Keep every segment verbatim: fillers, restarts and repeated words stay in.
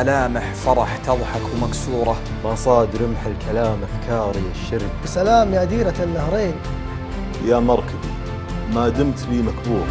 ملامح فرح تضحك ومكسورة، مصاد رمح الكلام أفكاري الشرب. بسلام يا ديرة النهرين، يا مركبي ما دمت لي مكبور.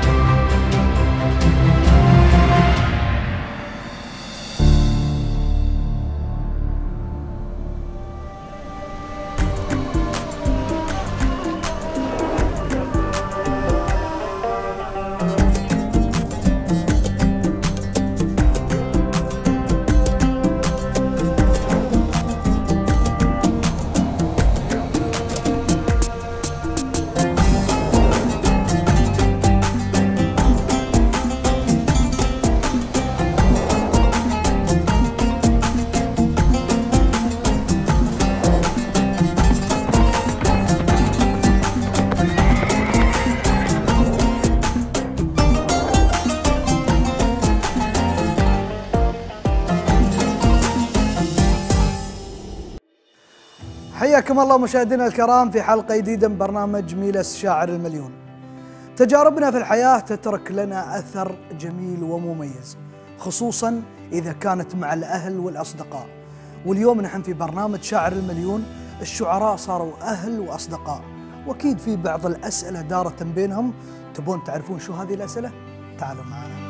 حياكم الله مشاهدينا الكرام في حلقة جديدة من برنامج ميلس شاعر المليون. تجاربنا في الحياة تترك لنا أثر جميل ومميز، خصوصا إذا كانت مع الأهل والأصدقاء. واليوم نحن في برنامج شاعر المليون، الشعراء صاروا أهل وأصدقاء، وأكيد في بعض الأسئلة دارت بينهم. تبون تعرفون شو هذه الأسئلة؟ تعالوا معنا.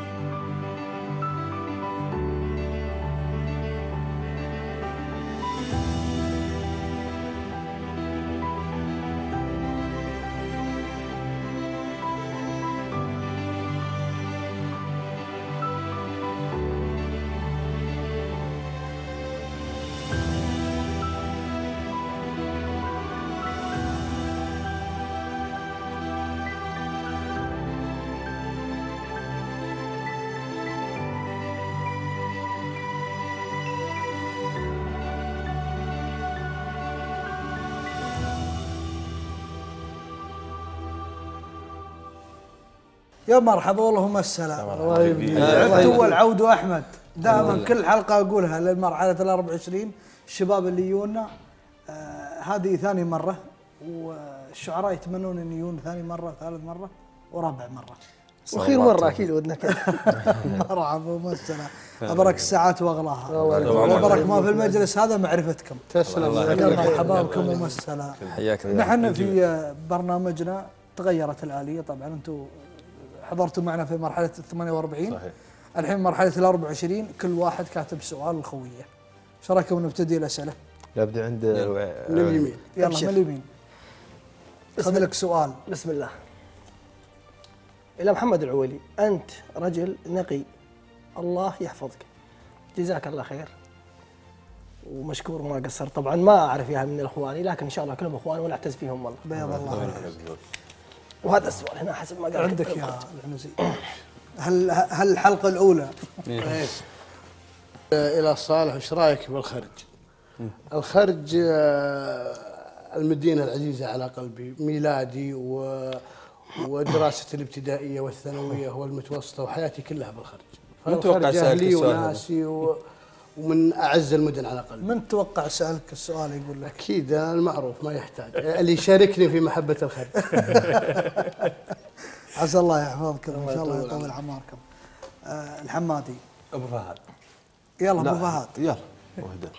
يا مرحبا والله هم السلام. الله يبارك والعود احمد. دائما كل حلقه اقولها للمرحله ال أربعة وعشرين الشباب اللي يجونا، آه هذه ثاني مره، والشعراء يتمنون ان يجون ثاني مره ثالث مره ورابع مره واخير مره اكيد ودنا كذا. مرحبا هم السلام. ابرك الساعات واغلاها، وابرك ما في المجلس هذا معرفتكم. تسلم. مرحبا بكم هم السلام. حياكم. نحن في برنامجنا تغيرت الآلية، طبعا انتم حضرتوا معنا في مرحلة الثمانية وأربعين. صحيح. الحين مرحلة الأربعة وعشرين، كل واحد كاتب سؤال الخوية. ايش رايكم نبتدي الأسئلة؟ نبدأ عند من اليمين. يلا من اليمين. خذ لك سؤال. بسم الله. إلى محمد العويلي، أنت رجل نقي، الله يحفظك، جزاك الله خير ومشكور ما قصر. طبعا ما أعرف إياها من الأخواني، لكن إن شاء الله كلهم أخواني ونعتز فيهم والله. بيض الله. وهذا السؤال هنا حسب ما قال عندك يا العنزي. هل هل الحلقة الأولى إلى صالح، ايش رايك بالخرج؟ الخرج المدينة العزيزة على قلبي، ميلادي و ودراستي الابتدائية والثانوية والمتوسطة وحياتي كلها بالخرج. متوقع أهلي وناسي و... ومن أعز المدن على قلبي. من توقع سألك السؤال يقول لك؟ أكيد أنا المعروف ما يحتاج اللي يشاركني في محبة الخرج. عسى الله يحفظكم إن شاء الله يطول أعماركم. أه الحمادي. أبو فهد. يلا أبو فهد. يلا وهدى.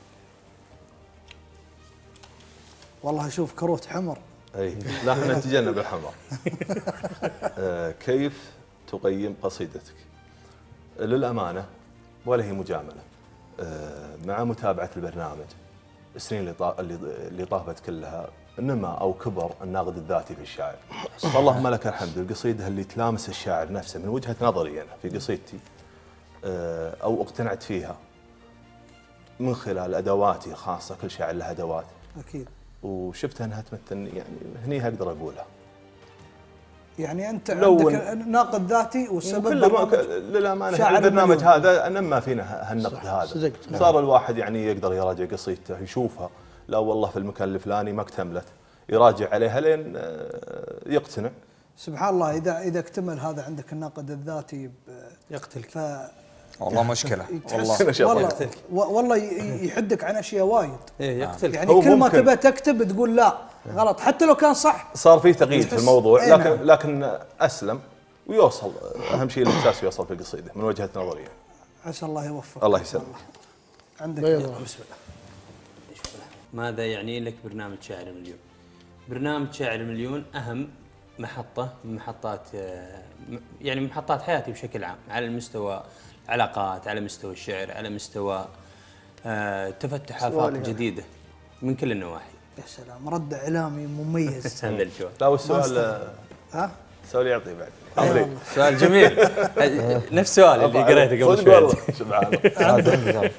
والله أشوف كروت حمر. اي لا احنا نتجنب الحمر. آه كيف تقيم قصيدتك؟ للامانه ولا هي مجامله، آه مع متابعه البرنامج السنين اللي اللي طافت كلها نما او كبر الناقد الذاتي في الشاعر. فاللهم لك الحمد، القصيده اللي تلامس الشاعر نفسه من وجهه نظري انا في قصيدتي، آه او اقتنعت فيها من خلال ادواتي الخاصه، كل شاعر له ادوات. اكيد. وشفتها انها تمثلني، يعني هني اقدر اقولها. يعني انت عندك ناقد ذاتي والسبب للامانه البرنامج هذا نما فينا هالنقد هذا. صار الواحد يعني يقدر يراجع قصيدته يشوفها، لا والله في المكان الفلاني ما اكتملت، يراجع عليها لين يقتنع. سبحان الله، اذا اذا اكتمل هذا عندك الناقد الذاتي يقتلك. ف والله مشكله والله والله, والله يحدك عن اشياء وايد. ايه يقتلك. يعني كل ما تبى تكتب تقول لا غلط حتى لو كان صح. صار في تقييد في الموضوع، لكن لكن اسلم ويوصل. اهم شيء الاحساس يوصل في القصيده من وجهه نظري. عسى الله يوفقك. الله يسلمك. عندك بيض. بسم الله. ماذا يعني لك برنامج شاعر المليون؟ برنامج شاعر المليون أهم محطة من محطات آه، يعني محطات حياتي بشكل عام، على المستوى العلاقات، على مستوى الشعر، على مستوى آه، تفتح آفاق جديدة من كل النواحي. يا سلام، رد اعلامي مميز. هذا الجواب. لا والسؤال ها؟ سؤال يعطي بعد. أيوة. عمري. سؤال جميل. نفس سؤال اللي قريته قبل صدق والله. شوي. سبحان الله.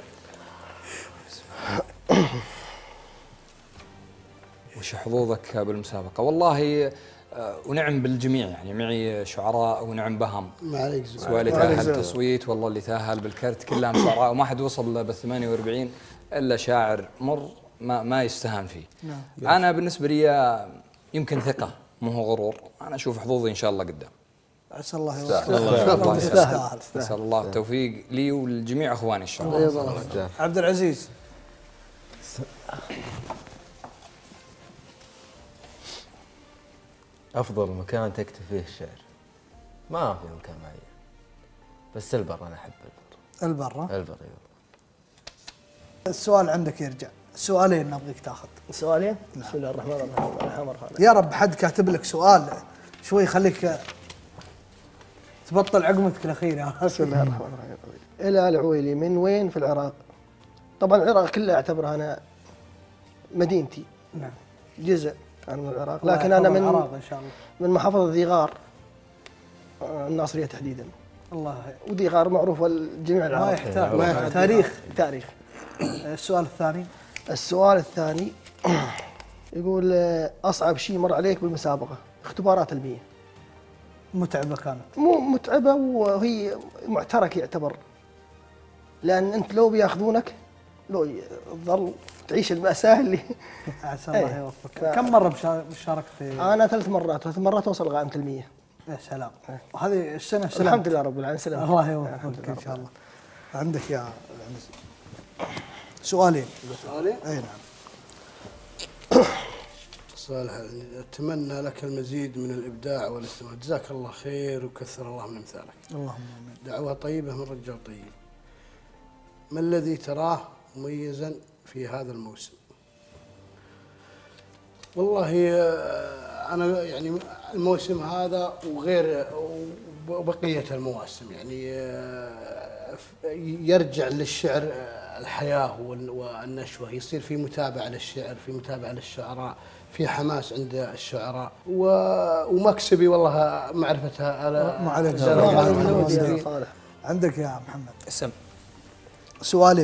وش حظوظك بالمسابقة؟ والله آه، ونعم بالجميع، يعني معي شعراء ونعم بهم، ما عليك زين. سواء اللي تأهل تصويت والله اللي تأهل بالكرت، كلهم شعراء وما حد وصل بالثمانية وأربعين إلا شاعر مر ما ما يستهان فيه. نعم. أنا بالنسبة لي يمكن ثقة مو هو غرور، أنا أشوف حظوظي إن شاء الله قدام. عسى الله يستاهل. يوفقك. الله يستاهل. نسأل الله التوفيق لي ولجميع إخواني إن شاء الله. عبد العزيز. أفضل مكان تكتب فيه الشعر ما في مكان معين، بس البر أنا أحب البر. البر. البر أيوه. السؤال عندك يرجع، سؤالين نبغيك تاخذ. سؤالين. بسم الله الرحمن الرحيم. الحمد لله. يا رب حد كاتب لك سؤال شوي يخليك تبطل عقمتك الأخيرة. بسم الله الرحمن الرحيم. إلى العويلي، من وين في العراق؟ طبعا العراق كلها أعتبرها أنا مدينتي. نعم. جزء أنا من العراق، الله لكن أنا يحفظ من العراق إن شاء الله. من محافظة ذي غار، آه، الناصرية تحديدا. الله. وذي غار معروفة لجميع العراق. ما يحتاج ما يحتاج تاريخ. تاريخ. السؤال الثاني. السؤال الثاني يقول آه، أصعب شيء مر عليك بالمسابقة؟ اختبارات المياه. متعبة كانت. مو متعبة وهي معترك يعتبر، لأن أنت لو بياخذونك لو تظل تعيش المأساة اللي عسى الله إيه. يوفقك. كم مرة مشا- مشارك في؟ أنا ثلاث مرات ثلاث مرات أوصل غائمة المياه. يا سلام. وهذه السنة سلام. الحمد لله رب العالمين. سلام. الله يوفقك إن شاء الله. عندك يا العنز. سؤالين. سؤالين؟ أي نعم. صالح، أتمنى لك المزيد من الإبداع والاستمرار، جزاك الله خير وكثر الله من أمثالك. اللهم آمين. دعوة طيبة من رجال طيب. ما الذي تراه مميزا في هذا الموسم؟ والله آه، أنا يعني الموسم هذا وغير وبقية المواسم يعني آه، يرجع للشعر آه، الحياة وال- والنشوة، يصير في متابعة للشعر، في متابعة للشعراء، في حماس عند الشعراء و- ومكسبي والله معرفتها. ما عليك. سلام عليكم. الله يا يسلمك. صالح. عندك يا محمد. اسم. سؤالين.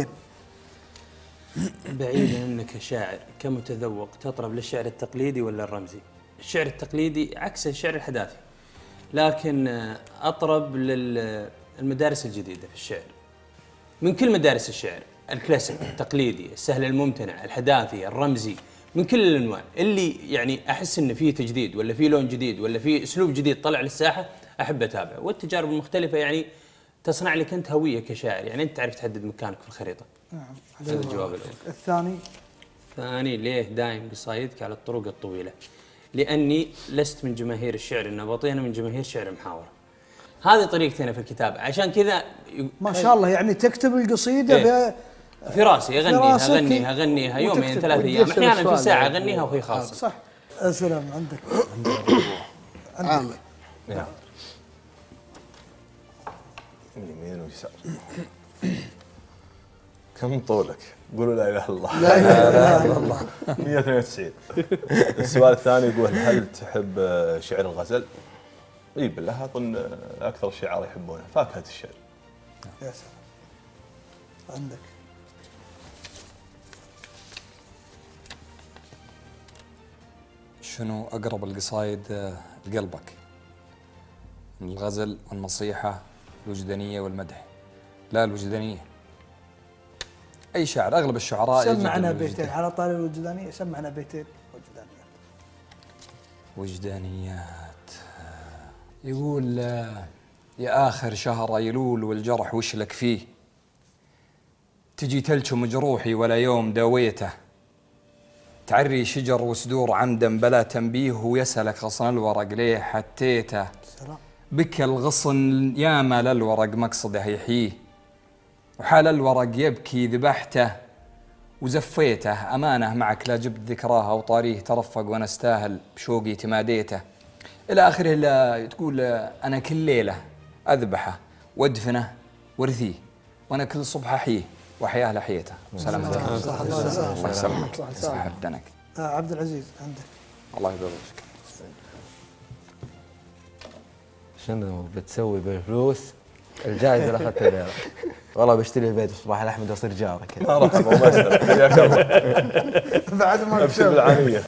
بعيدا انك شاعر كمتذوق، تطرب للشعر التقليدي ولا الرمزي؟ الشعر التقليدي عكس الشعر الحداثي، لكن اطرب للمدارس الجديده في الشعر من كل مدارس الشعر، الكلاسيك، التقليدي، السهل الممتنع، الحداثي، الرمزي، من كل الانواع اللي يعني احس انه فيه تجديد ولا فيه لون جديد ولا فيه اسلوب جديد طلع للساحه احب اتابعه، والتجارب المختلفه يعني تصنع لك انت هويه كشاعر، يعني انت تعرف تحدد مكانك في الخريطه. نعم. هذا الجواب الاول. الثاني. ثاني، ليه دايم قصايدك على الطرق الطويله؟ لاني لست من جماهير الشعر النبطي، انا من جماهير شعر المحاوره. هذه طريقتي انا في الكتابه، عشان كذا ما شاء الله يعني تكتب القصيدة إيه. في في راسي اغنيها راسك اغنيها اغنيها يومين وتكتب. ثلاث ايام، وتقفل احيانا في السؤال ساعه يعني. اغنيها وهي خاصه. صح. السلام. عندك. عامر. نعم. من يمين ويسار. كم طولك؟ قولوا لا اله الا الله. لا اله الا الله. مئة واثنين وتسعين. السؤال الثاني يقول هل تحب شعر الغزل؟ اي بالله اظن اكثر الشعراء يحبونه، فاكهة الشعر. يا سلام. عندك. شنو أقرب القصايد آه، لقلبك؟ من الغزل والنصيحة الوجدانية والمدح؟ لا الوجدانية. أي شاعر، أغلب الشعراء يجد سمعنا الوجدان- بيتين على طاري الوجدانية، سمعنا بيتين وجدانية. وجدانيات. يقول آه، يا آخر شهر يلول والجرح وش لك فيه، تجي تلشم جروحي ولا يوم داويته، تعري شجر وسدور عمدا بلا تنبيه، ويسألك غصن الورق ليه حتيته، سلام. بك الغصن ياما للورق مقصده يحييه، وحال الورق يبكي ذبحته وزفيته، أمانة معك لا جبت ذكراها وطاريه ترفق وأنا استاهل بشوقي تماديته. إلى آخره. لا تقول أنا كل ليلة أذبحه وأدفنه وارثيه، وأنا كل صبح أحييه وأحياه لحيته. سلامتك. الله يسلمك. صح بدنك. عبد العزيز عندك. الله يبارك. شنو بتسوي بالفلوس؟ الجائزة اللي اخذتها ليرة. والله بشتري البيت صباح الاحمد واصير جارك. ما راح حياك الله. بعد ما ابشر بالعانية.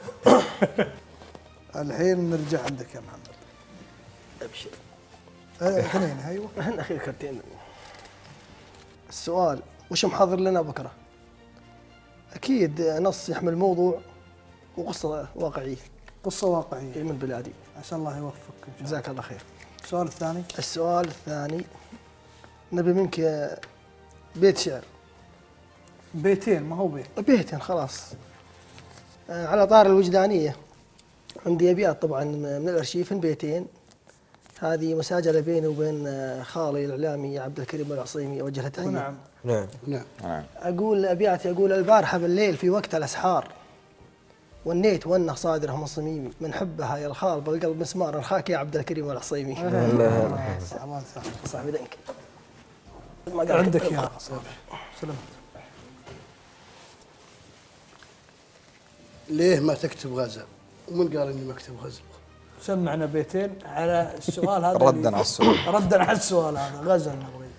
الحين نرجع عندك يا محمد. ابشر. اثنين ايوه. هن اخير كرتين. السؤال وش محضر لنا بكره؟ اكيد نص يحمل موضوع وقصه واقعيه. قصه واقعيه من بلادي. عسى الله يوفقك ان شاء الله. جزاك الله خير. السؤال الثاني. السؤال الثاني نبي منك بيت شعر. بيتين ما هو بيت. بيتين خلاص. على طار الوجدانيه عندي ابيات طبعا من الارشيف بيتين. هذه مساجله بيني وبين خالي الاعلامي عبد الكريم العصيمي، اوجه له تحيه. نعم نعم نعم. اقول ابياتي، اقول البارحه بالليل في وقت الاسحار والنيت وانه صادره من صميمي، من حبها يا الخال بالقلب مسمار الخاك يا عبد الكريم العصيمي. الله يسلمك. صاحبي دنك. عندك يا سلامت. ليه ما تكتب غزل؟ ومن قال اني ما اكتب غزل؟ سمعنا بيتين على السؤال هذا. ردا على السؤال. ردا على السؤال هذا. غزل نبغي.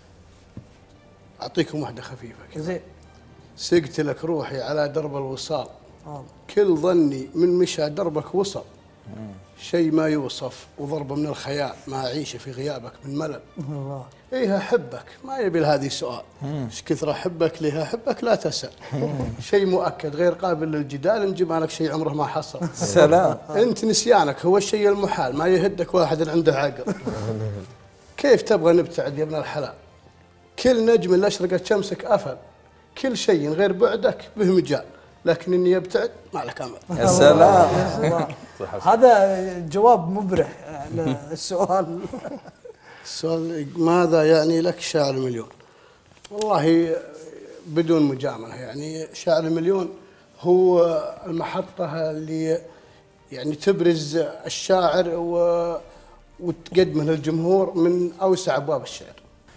اعطيكم واحده خفيفه كذا. زين. سقت لك روحي على درب الوصال، آه. كل ظني من مشى دربك وصل، شيء ما يوصف وضربه من الخيال، ما أعيشه في غيابك من ملل. الله. إيه أحبك ما يبي هذه سؤال، إيش كثر أحبك ليه أحبك لا تسأل. شيء مؤكد غير قابل للجدال، إن جمالك شيء عمره ما حصل. سلام. أنت نسيانك هو الشيء المحال، ما يهدك واحد عنده عقل. كيف تبغى نبتعد يا ابن الحلال؟ كل نجم اللي أشرقت شمسك أفل، كل شيء غير بعدك به مجال، لكن اني ابتعد ما لك امل. يا سلام. هذا جواب مبرح للسؤال. السؤال ماذا يعني لك شاعر مليون؟ والله بدون مجامله، يعني شاعر مليون هو المحطه اللي يعني تبرز الشاعر و وتقدمه للجمهور من اوسع ابواب الشعر.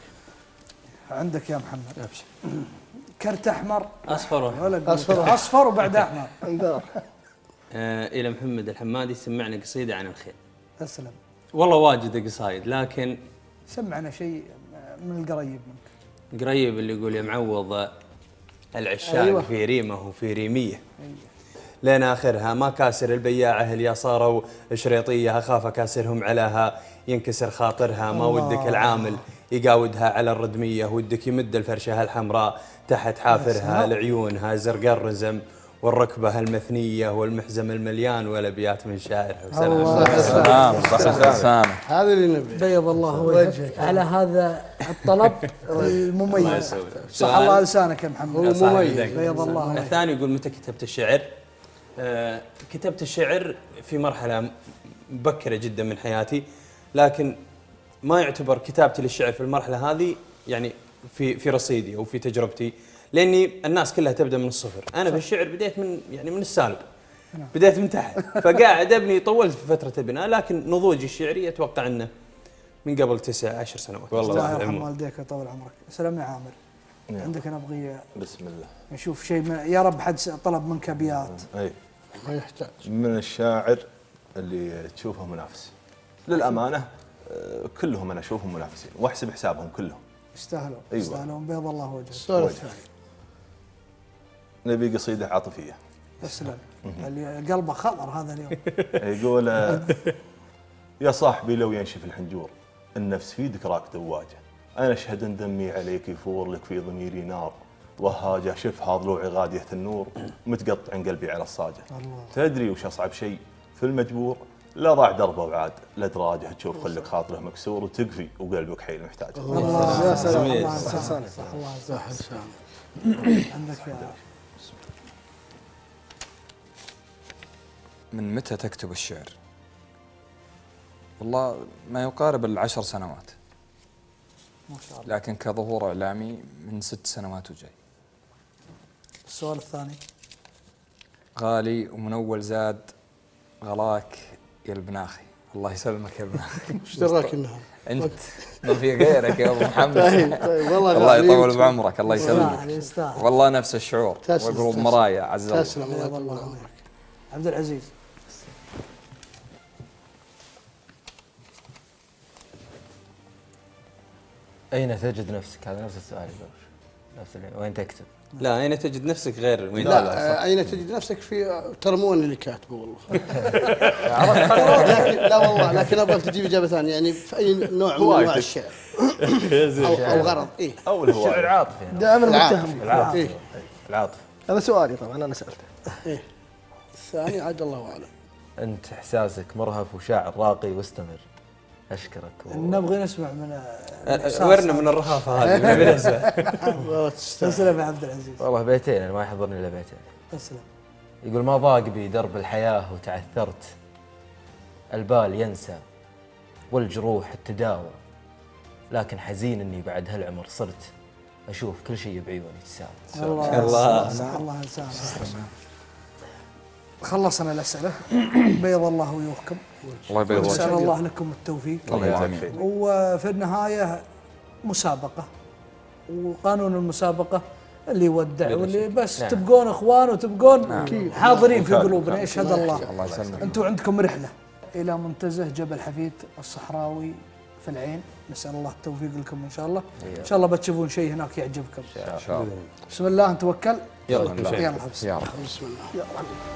عندك يا محمد. ابشر. كرت احمر اصفر اصفر اصفر وبعد احمر. انذار. آه الى محمد الحمادي سمعنا قصيده عن الخيل. اسلم. والله واجد قصايد، لكن سمعنا شيء من القريب منك. قريب اللي يقول يا معوض العشاق أيوة. في ريمه وفي ريميه أيوة. لين اخرها ما كاسر البياعه اللي صاروا شريطيه، اخاف كاسرهم علىها ينكسر خاطرها، ما ودك العامل يقاودها على الردميه، ودك يمد الفرشه الحمراء تحت حافرها لعيونها زرقاء الرزم، والركبه المثنيه والمحزم المليان والابيات من شاعر سلام. سلام. سلام. هذا اللي نبي. بيض الله وجهك على هذا الطلب المميز. صح الله لسانك يا محمد. هو مميز. بيض الله وجهك. الثاني يقول متى كتبت الشعر؟ آه كتبت الشعر في مرحله مبكره جدا من حياتي، لكن ما يعتبر كتابتي للشعر في المرحله هذه يعني في في رصيدي او في تجربتي، لاني الناس كلها تبدا من الصفر، انا في الشعر بديت من يعني من السالب، بديت من تحت، فقاعد ابني. طولت في فتره البناء، لكن نضوجي الشعري اتوقع انه من قبل تسع عشر سنوات. والله الله يرحم والديك ويطول عمرك. سلام يا عامر. نعم. عندك نبغي بسم الله نشوف شيء من يا رب حد طلب منك ابيات. اي ما يحتاج. من الشاعر اللي تشوفه منافس للامانه، كلهم انا اشوفهم منافسين واحسب حسابهم كلهم يستاهلون. أيوة. يستاهلون. بيض الله وجهك. السؤال الثاني نبي قصيده عاطفيه. اسلم. اللي قلبه خضر هذا اليوم. يقول يا صاحبي لو ينشف الحنجور، النفس في ذكراك دواجه، انا اشهد ان دمي عليك يفور، لك في ضميري نار وهاجه، شفها ضلوعي غاديه النور، متقطع قلبي على الصاجه. الله. تدري وش اصعب شيء في المجبور؟ لا ضاع دربه وعاد لا دراجه، تشوف خلك خاطره مكسور وتكفي وقلبك حيل محتاج. الله يا سلام. الله الله. عندك يا من متى تكتب الشعر؟ والله ما يقارب العشر سنوات. ما شاء الله. لكن كظهور إعلامي من ست سنوات وجاي. السؤال الثاني. غالي ومن أول زاد غلاك يا البناخي. الله يسلمك يا بناخي. ايش دراك انها؟ أنت ما في غيرك يا أبو محمد. طيب طيب والله الله غالي. يطول بعمرك، الله يستاهل يسلمك. يستاهل. والله نفس الشعور. تسلم، وقلوب تسلم. مرايا عز الله. تسلم الله يطول عمرك. عبد العزيز. أين تجد نفسك؟ هذا نفس السؤال يقول. نفس اللي وين تكتب؟ لا، اين تجد نفسك غير وين؟ لا آه، اين تجد نفسك في ترمون اللي كاتبه والله. لكن لا والله، لكن ابغاك تجيب اجابه ثانيه، يعني في اي نوع من انواع الشعر او او غرض. ايه او الهوايه. شعر عاطفي. دائما متهم. العاطفي. إيه. العاطفي. هذا سؤالي طبعا انا سالته. ايه الثاني عاد الله اعلم. أنت إحساسك مرهف وشاعر راقي واستمر. أشكرك. و... نبغى نسمع من ورنا من الرهافه هذه بالنسبه. والله تستاهل. تسلم يا عبد العزيز. والله بيتين أنا ما يحضرني إلا بيتين. تسلم. يقول ما ضاق بي درب الحياة وتعثرت، البال ينسى والجروح تداوى، لكن حزين إني بعد هالعمر صرت أشوف كل شيء بعيوني تساوى. الله الله. الله يسامحك. خلصنا الأسئلة. بيض الله وجوهكم. الله يبيض نسأل وجهك. الله لكم التوفيق. الله يجزاك خير. وفي النهاية مسابقة، وقانون المسابقة اللي يودع واللي بس نعم. تبقون اخوان وتبقون نعم. حاضرين في وكان- قلوبنا. يشهد الله. الله يسلمك. انتم عندكم رحلة إلى منتزه جبل حفيد الصحراوي في العين. نسأل الله التوفيق لكم إن شاء الله. إن شاء الله بتشوفون شيء هناك يعجبكم. إن شاء الله. بسم الله نتوكل. يلا يلا بسم يا الله. رب. بسم الله.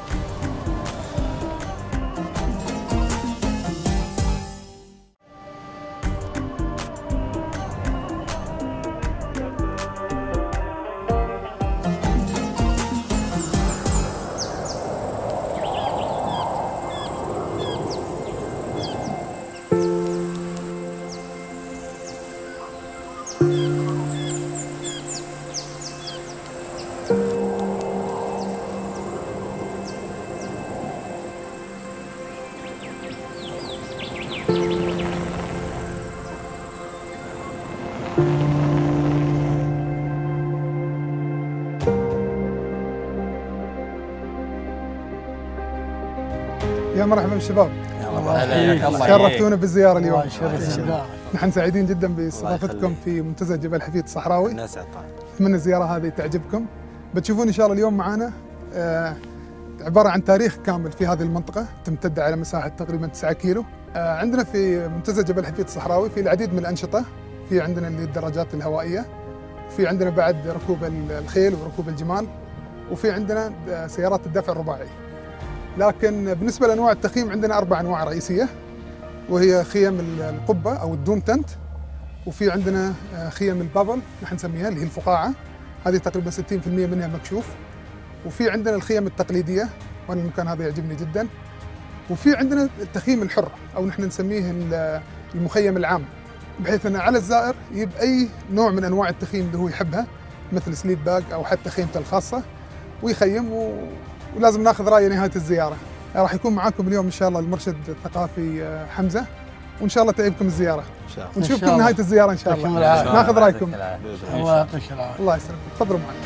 يا مرحبا بالشباب، الله شرفتونا بالزياره اليوم. الله. نحن سعيدين جدا باستضافتكم في منتزه جبل حفيد الصحراوي. الناس عطاء. اتمنى الزياره هذه تعجبكم. بتشوفون ان شاء الله اليوم معنا آه عباره عن تاريخ كامل في هذه المنطقه تمتد على مساحه تقريبا تسعة كيلو. آه عندنا في منتزه جبل حفيد الصحراوي في العديد من الانشطه. في عندنا اللي الدراجات الهوائيه، وفي عندنا بعد ركوب الخيل وركوب الجمال، وفي عندنا سيارات الدفع الرباعي. لكن بالنسبه لانواع التخييم عندنا اربع انواع رئيسيه، وهي خيم القبه او الدوم تنت، وفي عندنا خيم البابل نحن نسميها اللي هي الفقاعه، هذه تقريبا ستين بالمئة منها مكشوف. وفي عندنا الخيم التقليديه، وانا المكان هذا يعجبني جدا. وفي عندنا التخييم الحر او نحن نسميه المخيم العام، بحيث ان على الزائر يجيب اي نوع من انواع التخييم اللي هو يحبها، مثل سليب باج او حتى خيمته الخاصه، ويخيم و... ولازم ناخذ رايه نهايه الزياره. راح يكون معاكم اليوم ان شاء الله المرشد الثقافي حمزه، وان شاء الله تعجبكم الزياره. ان شاء الله. ونشوفكم نهايه الزياره ان شاء الله. يعطيكم العافية. ناخذ رايكم. الله يعطيك العافيه. الله يسلمك، تفضلوا معي.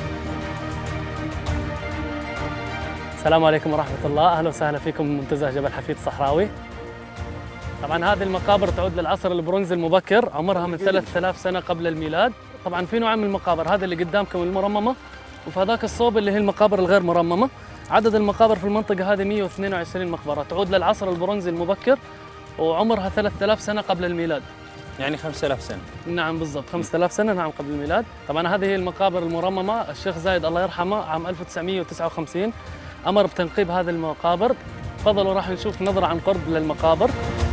السلام عليكم ورحمة الله، أهلا وسهلا فيكم من منتزه جبل حفيد الصحراوي. طبعا هذه المقابر تعود للعصر البرونزي المبكر، عمرها من ثلاثة آلاف سنة قبل الميلاد. طبعا في نوعين من المقابر، هذا اللي قدامكم المرممة، وفي هذاك الصوب اللي هي المقابر الغير مرممة. عدد المقابر في المنطقة هذه مئة واثنين وعشرين مقبرة، تعود للعصر البرونزي المبكر، وعمرها ثلاثة آلاف سنة قبل الميلاد. يعني خمسة آلاف سنة. نعم بالضبط، خمسة آلاف سنة نعم قبل الميلاد. طبعا هذه هي المقابر المرممة. الشيخ زايد الله يرحمه عام ألف وتسعمئة وتسعة وخمسين أمر بتنقيب هذه المقابر. تفضلوا راح نشوف نظرة عن قرب للمقابر.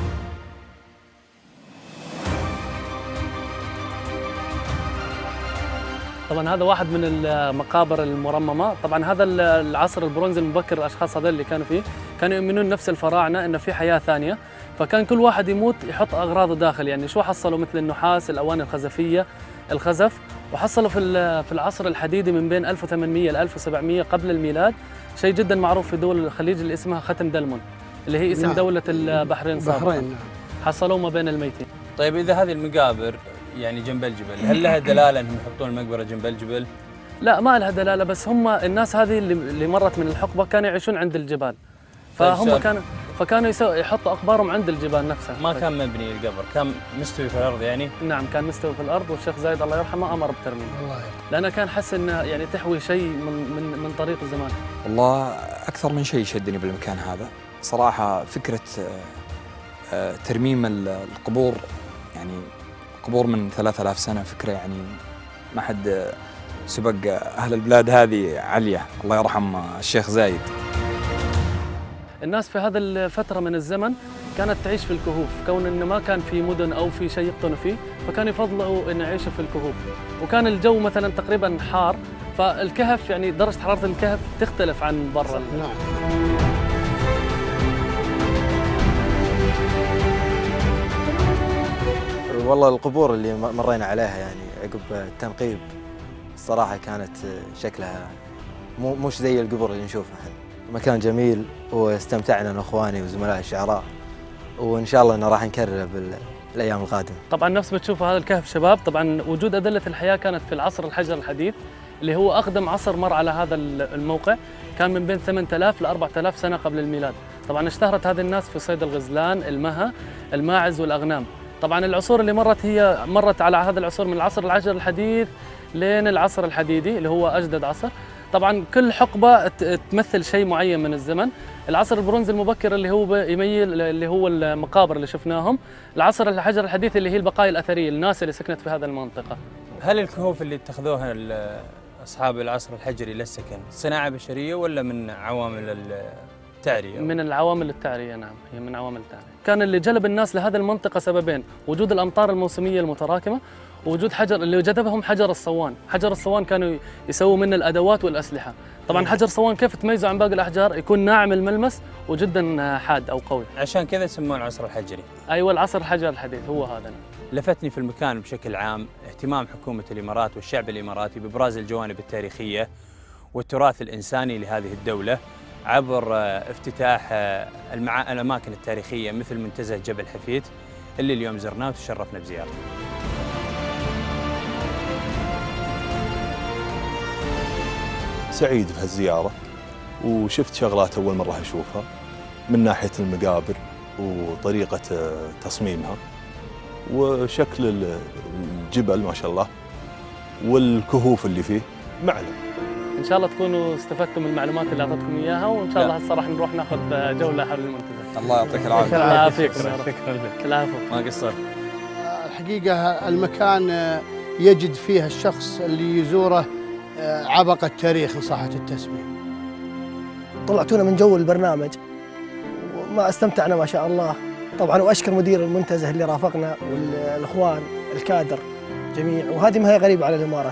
طبعا هذا واحد من المقابر المرممة. طبعا هذا العصر البرونزي المبكر، الأشخاص هذول اللي كانوا فيه كانوا يؤمنون نفس الفراعنة إنه في حياة ثانية، فكان كل واحد يموت يحط أغراضه داخل. يعني شو حصلوا؟ مثل النحاس، الأواني الخزفية، الخزف. وحصلوا في في العصر الحديدي من بين ألف وثمانمئة ل ألف وسبعمئة قبل الميلاد شيء جدا معروف في دول الخليج اللي اسمها ختم دلمون، اللي هي اسم نعم. دولة البحرين سابقا. البحرين نعم. حصلوا ما بين الميتين. طيب إذا هذه المقابر يعني جنب الجبل، هل لها دلاله انهم يحطون المقبره جنب الجبل؟ لا ما لها دلاله، بس هم الناس هذه اللي, اللي مرت من الحقبه كانوا يعيشون عند الجبال، فهم كانوا فكانوا يحطوا اقبارهم عند الجبال نفسها. ما كان مبني القبر، كان مستوي في الارض يعني؟ نعم كان مستوي في الارض، والشيخ زايد الله يرحمه امر بترميمه. الله يرحمه. لانه كان حس انه يعني تحوي شيء من من من طريق الزمان. والله اكثر من شيء شدني بالمكان هذا، صراحه فكره ترميم القبور، يعني قبور من ثلاثة آلاف سنه، فكره يعني ما حد سبق اهل البلاد هذه عليا، الله يرحم الشيخ زايد. الناس في هذا الفترة من الزمن كانت تعيش في الكهوف، كون انه ما كان في مدن او في شيء يقطنوا فيه، فكانوا يفضلوا انه يعيشوا في الكهوف، وكان الجو مثلا تقريبا حار، فالكهف يعني درجة حرارة الكهف تختلف عن برا. نعم. والله القبور اللي مرينا عليها يعني عقب التنقيب الصراحة كانت شكلها مو مش زي القبور اللي نشوفها احنا. مكان جميل واستمتعنا انا واخواني وزملائي الشعراء، وان شاء الله انه راح نكرره بالايام القادمه. طبعا نفس ما تشوفوا هذا الكهف شباب، طبعا وجود ادله الحياه كانت في العصر الحجر الحديث اللي هو اقدم عصر مر على هذا الموقع، كان من بين ثمانية آلاف ل أربعة آلاف سنه قبل الميلاد. طبعا اشتهرت هذه الناس في صيد الغزلان، المها، الماعز والاغنام. طبعا العصور اللي مرت هي مرت على هذا العصور من العصر الحجر الحديث لين العصر الحديدي اللي هو اجدد عصر. طبعا كل حقبه تمثل شيء معين من الزمن. العصر البرونزي المبكر اللي هو يميل اللي هو المقابر اللي شفناهم، العصر الحجر الحديث اللي هي البقايا الاثريه، الناس اللي سكنت في هذه المنطقه. هل الكهوف اللي اتخذوها اصحاب العصر الحجري للسكن صناعه بشريه ولا من عوامل التعريه؟ من العوامل التعريه، نعم هي من عوامل التعريه. كان اللي جلب الناس لهذه المنطقه سببين: وجود الامطار الموسميه المتراكمه، ووجود حجر اللي جذبهم حجر الصوان. حجر الصوان كانوا يسووا منه الادوات والاسلحه. طبعا حجر الصوان كيف تميزه عن باقي الاحجار؟ يكون ناعم الملمس وجدا حاد او قوي، عشان كذا يسمونه العصر الحجري. ايوه العصر الحجر الحديث هو هذا. لفتني في المكان بشكل عام اهتمام حكومه الامارات والشعب الاماراتي بابراز الجوانب التاريخيه والتراث الانساني لهذه الدوله عبر افتتاح الاماكن التاريخيه مثل منتزه جبل حفيت اللي اليوم زرناه وتشرفنا بزيارته. سعيد في هالزيارة، وشفت شغلات أول مرة أشوفها من ناحية المقابر وطريقة تصميمها وشكل الجبل ما شاء الله والكهوف اللي فيه معلم. إن شاء الله تكونوا استفدتوا من المعلومات اللي أعطتكم إياها، وإن شاء الله هسه راح نروح ناخذ جولة حول المنتزه. الله يعطيك العافية. الله يعافيك. شكرا لك. العفو. ما قصرت. الحقيقة المكان يجد فيها الشخص اللي يزوره عبق التاريخ إن صحت التسمية. طلعتونا من جو البرنامج وما استمتعنا ما شاء الله طبعا، واشكر مدير المنتزه اللي رافقنا والاخوان الكادر جميع، وهذه ما هي غريبة على الامارات.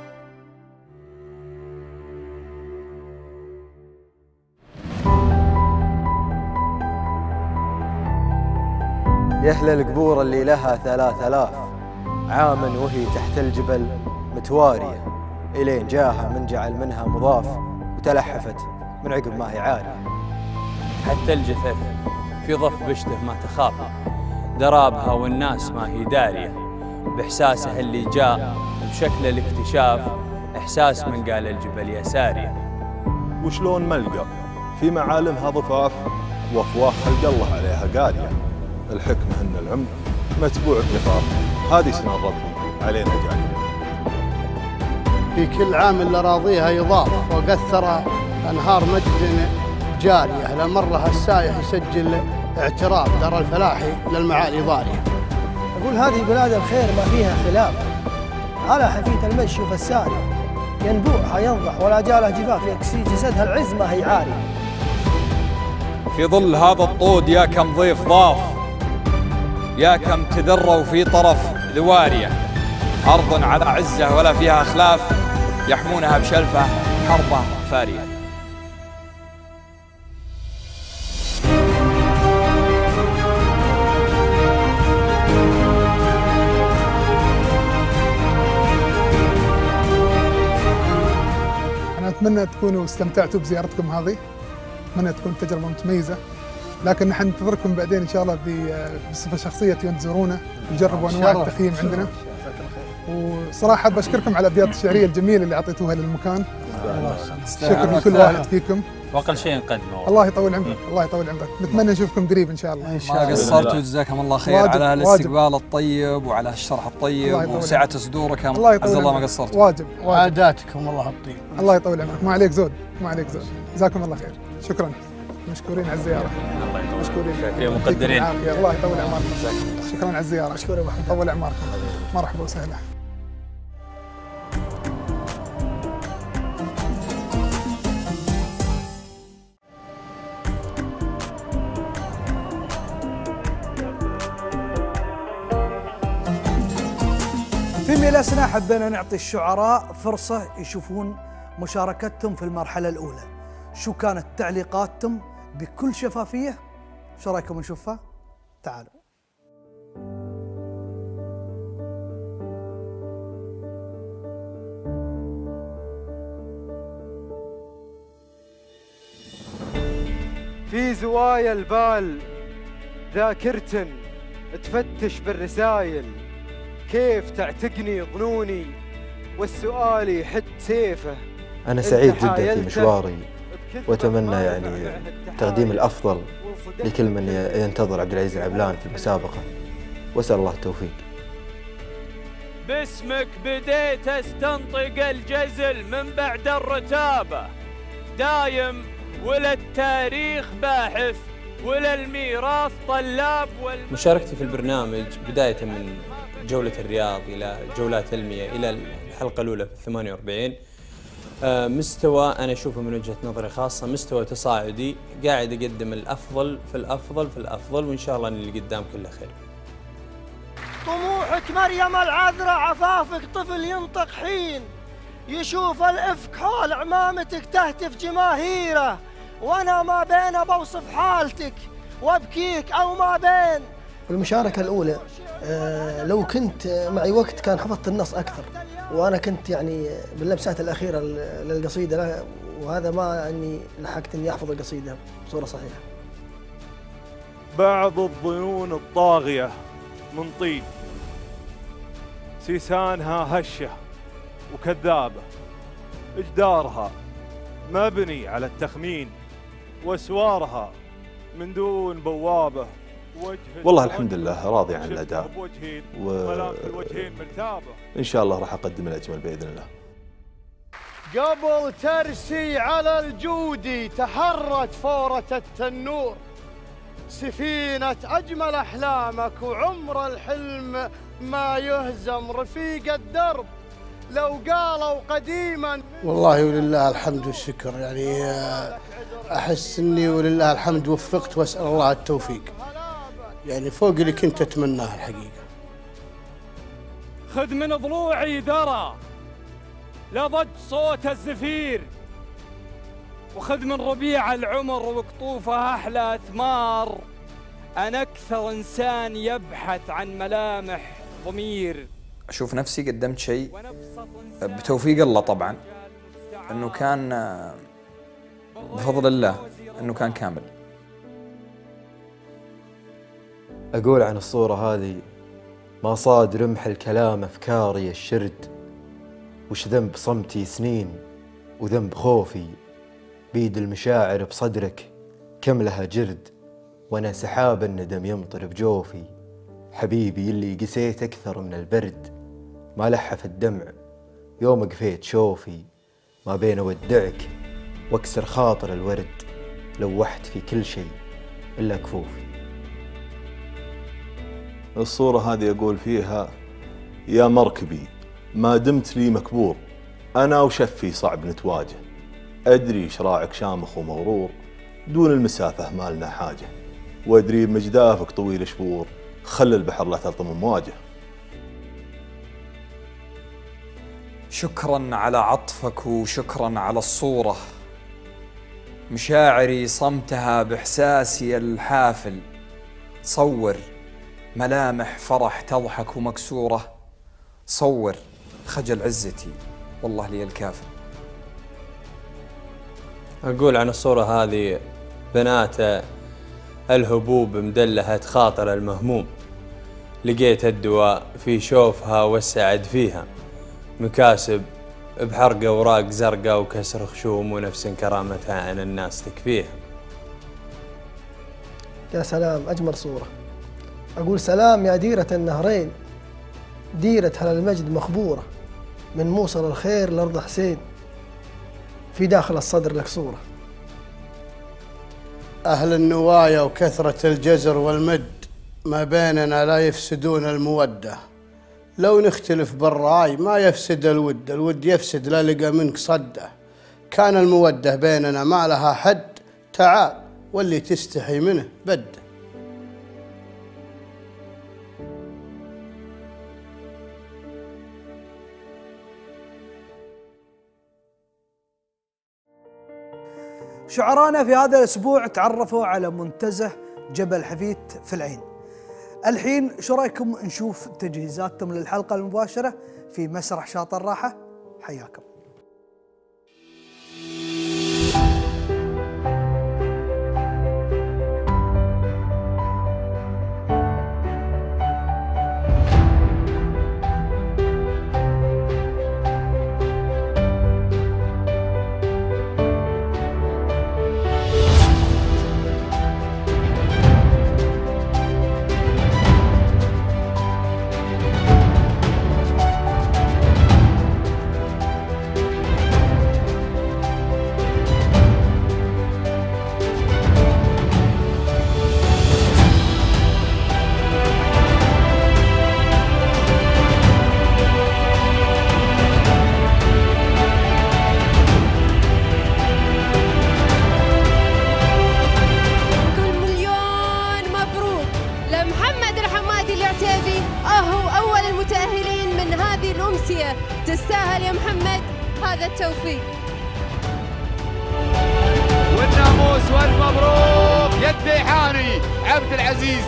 يحلى القبور اللي لها ثلاث آلاف عاما وهي تحت الجبل متوارية، إلين جاها من جعل منها مضاف وتلحفت من عقب ما هي عارية. حتى الجثث في ضف بشته ما تخاف، درابها والناس ما هي دارية، بإحساسها اللي جاء بشكل الاكتشاف، إحساس من قال الجبل يا سارية. وشلون ملقى في معالمها ضفاف وأفواه خلق الله عليها قارية، الحكمة أن العمر متبوع بنفاق، هذه سنن ربي علينا جارية. في كل عام الأراضيها يضاف، وقثر أنهار مجد جارية، لمرها السايح يسجل اعتراف دار الفلاحي للمعالي ضارية. أقول هذه بلاد الخير ما فيها خلاف، على حفيت المشي فساري، ينبوعها ينضح ولا جاله جفاف، يكسي جسدها العز ما هي عاري. في ظل هذا الطود يا كم ضيف ضاف، يا كم تدروا في طرف ذوارية، أرض على عزة ولا فيها خلاف، يحمونها بشلفة حربة فارية. أنا أتمنى تكونوا استمتعتوا بزيارتكم هذه، أتمنى تكون تجربة متميزة، لكن نحن ننتظركم بعدين إن شاء الله بصفة شخصية تزورونا وتجربوا أنواع التخييم عندنا. وصراحه حاب اشكركم على الابيات الشعريه الجميله اللي اعطيتوها للمكان. شكرا لكل واحد فيكم. واقل شيء نقدمه. الله يطول عمرك، الله يطول عمرك، نتمنى نشوفكم قريب ان شاء الله. ان شاء الله. ما قصرتوا، جزاكم الله خير على هالاستقبال الطيب وعلى هالشرح الطيب وسعه صدورك. الله يطول الله ما قصرت. واجب عاداتكم الله الطيب. الله يطول عمرك، ما عليك زود، ما عليك زود. جزاكم الله خير، شكرا، مشكورين على الزياره. الله يطول. مشكورين، شاكرين مقدرين. الله يطول عمركم، شكرا على الزياره. مشكور محمد، طول اعماركم. مرحبا وسهلا. في ميلاسنا حبينا نعطي الشعراء فرصة يشوفون مشاركتهم في المرحلة الأولى. شو كانت تعليقاتهم بكل شفافية؟ شو رأيكم نشوفها؟ تعالوا. في زوايا البال ذاكرة تفتش بالرسايل، كيف تعتقني ظنوني والسؤال يحد سيفه. أنا سعيد جدا في مشواري وأتمنى يعني تقديم الأفضل لكل من ينتظر عبد العزيز العبلان في المسابقة، وأسأل الله التوفيق. باسمك بديت استنطق الجزل من بعد الرتابة، دايم ولا التاريخ باحث ولا الميراث طلاب. مشاركتي في البرنامج بداية من جولة الرياض إلى جولات المياه إلى الحلقة الأولى في الثمانية وأربعين، مستوى أنا أشوفه من وجهة نظري خاصة مستوى تصاعدي، قاعد أقدم الأفضل في الأفضل في الأفضل، وإن شاء الله أن اللي قدام كله خير. طموحك مريم العذراء، عفافك طفل ينطق حين يشوف الإفك حول عمامتك تهتف جماهيره، وأنا ما بين بوصف حالتك وابكيك أو ما بين. المشاركة الأولى آه لو كنت معي وقت كان حفظت النص أكثر، وأنا كنت يعني باللمسات الأخيرة للقصيدة، وهذا ما أني لحقت أني أحفظ القصيدة بصورة صحيحة. بعض الظنون الطاغية من طين، سيسانها هشة وكذابة، إجدارها مبني على التخمين، وأسوارها من دون بوابة. والله الحمد لله راضي عن الأداء، وإن شاء الله راح أقدم الأجمل بإذن الله. قبل ترسي على الجودي تحرت فورة التنور، سفينة أجمل أحلامك وعمر الحلم ما يهزم، رفيق الدرب لو قالوا قديما. والله ولله الحمد والشكر، يعني أحس أني ولله الحمد وفقت وأسأل الله التوفيق، يعني فوق اللي كنت أتمناه الحقيقة. خذ من ضلوعي ذرى لضج صوت الزفير، وخذ من ربيع العمر وقطوفها أحلى أثمار، أنا أكثر إنسان يبحث عن ملامح ضمير. أشوف نفسي قدمت شيء بتوفيق الله طبعا، أنه كان بفضل الله أنه كان كامل. أقول عن الصورة هذه ما صاد رمح الكلام أفكاري الشرد، وش ذنب صمتي سنين وذنب خوفي، بيد المشاعر بصدرك كم لها جرد، وأنا سحاب الندم يمطر بجوفي، حبيبي اللي قسيت أكثر من البرد، ما لحف الدمع يوم قفيت شوفي، ما بين أودعك واكسر خاطر الورد، لوحت في كل شيء إلا كفوفي. الصورة هذه أقول فيها يا مركبي ما دمت لي مكبور، أنا وشفي صعب نتواجه، أدري شراعك شامخ ومغرور، دون المسافة ما لنا حاجة، وأدري بمجدافك طويل شبور، خل البحر لا تلطم مواجه. شكرا على عطفك وشكرا على الصورة، مشاعري صمتها بإحساسي الحافل، صور ملامح فرح تضحك ومكسورة، صور خجل عزتي والله لي الكافر. أقول عن الصورة هذه بنات الهبوب مدلهة خاطر المهموم، لقيت الدواء في شوفها والسعد فيها، مكاسب بحرق أوراق زرقاء وكسر خشوم ونفس كرامتها عن الناس تكفيها. يا سلام، أجمل صورة. أقول سلام يا ديرة النهرين، ديرة هل المجد مخبورة، من موصل الخير لأرض حسين، في داخل الصدر لك صورة. أهل النوايا وكثرة الجزر والمد ما بيننا لا يفسدون المودة، لو نختلف بالرأي ما يفسد الود، الود يفسد لا لقى منك صده، كان المودة بيننا ما لها حد، تعال واللي تستحي منه بد. شعرانا في هذا الأسبوع تعرفوا على منتزه جبل حفيت في العين. الحين شو رايكم نشوف تجهيزاتهم للحلقة المباشرة في مسرح شاطئ الراحة؟ حياكم. تستاهل يا محمد هذا التوفيق. والناموس والمبروك يا الديحاني عبد العزيز.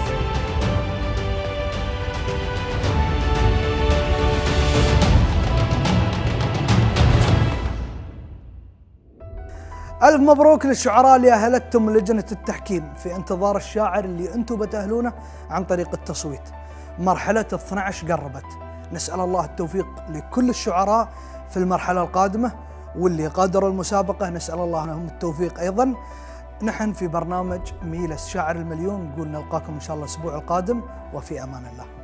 ألف مبروك للشعراء اللي أهلتهم لجنة التحكيم في انتظار الشاعر اللي أنتم بتأهلونه عن طريق التصويت. مرحلة اثني عشر قربت، نسأل الله التوفيق لكل الشعراء في المرحلة القادمة، واللي قادروا المسابقة نسأل الله لهم التوفيق أيضا. نحن في برنامج ميلس شاعر المليون نقول نلقاكم إن شاء الله الأسبوع القادم، وفي أمان الله.